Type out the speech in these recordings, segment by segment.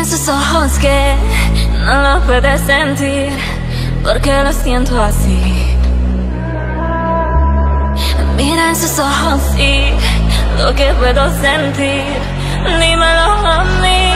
en sus ojos que no lo puedes sentir, porque lo siento así. Mira en sus ojos y lo que puedo sentir, dímelo a mí.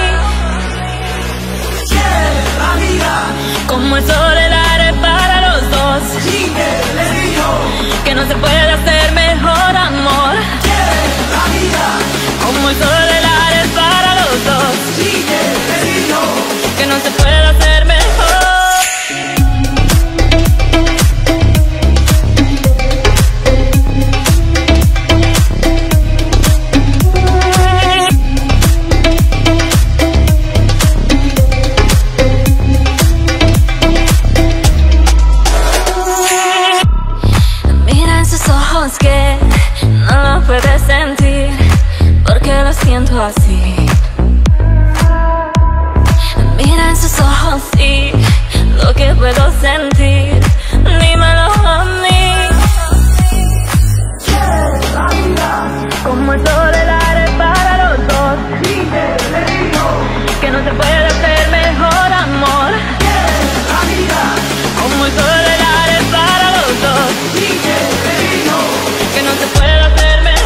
La vida, como el sol el aire para los dos. le digo que no se puede hacer mejor amor. La vida, como el sol el aire para los dos. le digo que no se puede hacer mejor. Que no lo puedes sentir, porque lo siento así. Mira en sus ojos y lo que puedo sentir, dímelo a mí. la vida, como el sol el aire para los dos. le digo que no se puede hacer mejor amor. la vida, como el sol el aire para los dos. le digo que no se puede hacer mejor.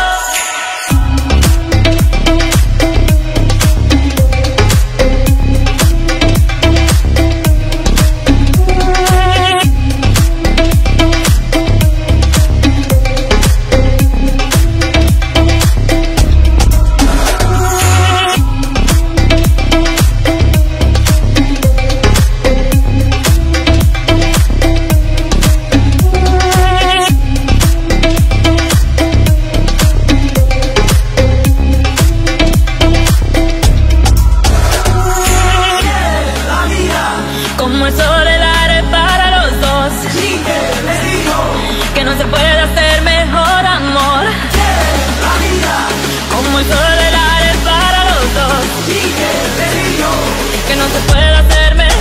Como el sol el aire para los dos. le digo que no se puede hacer mejor amor. la vida, Como el sol el aire para los dos. le digo que no se puede hacer mejor.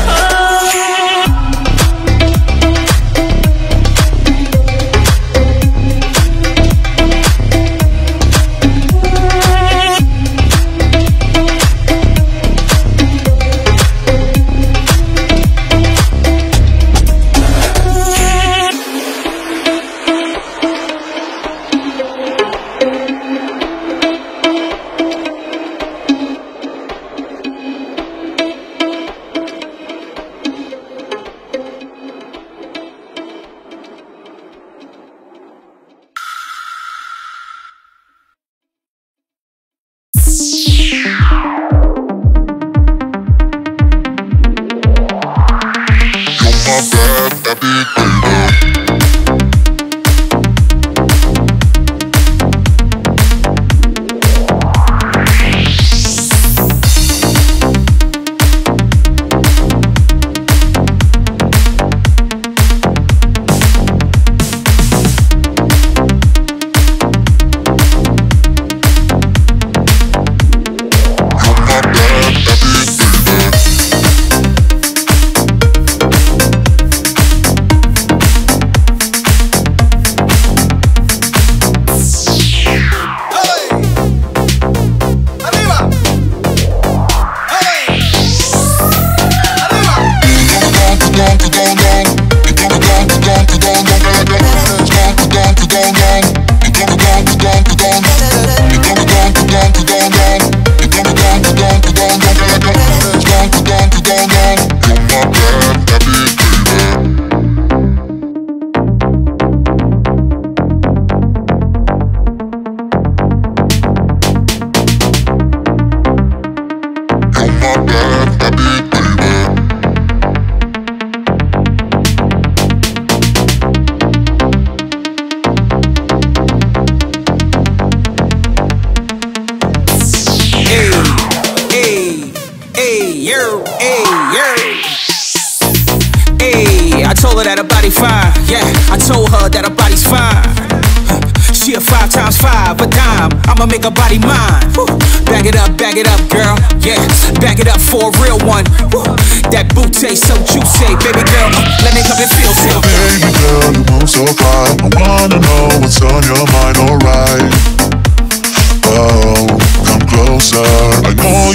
That her body fine, yeah. I told her that her body's fine. She a 5 times 5, a dime. I'ma make her body mine. Woo. Back it up, girl. Yeah, back it up for a real one. Woo. That booty so juicy, baby girl. Let me come and feel it. Baby girl, you move so fine. I wanna know what's on your mind, alright. Oh, come closer. I know you are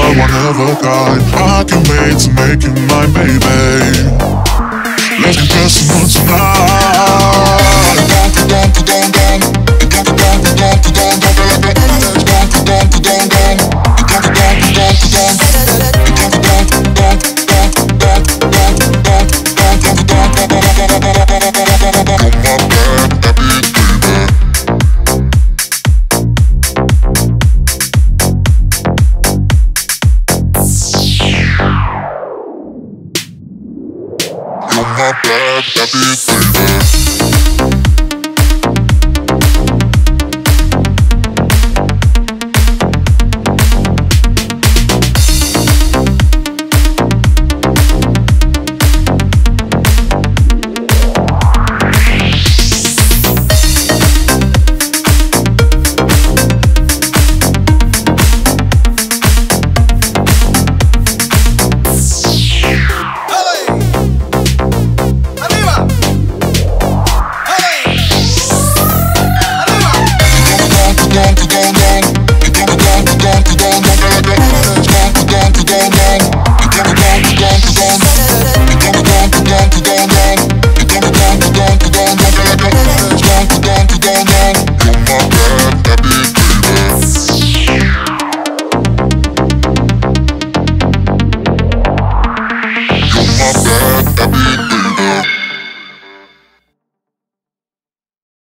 one of a kind. I can wait to make you mine, baby. Let's get personal tonight. My bad, that bitch.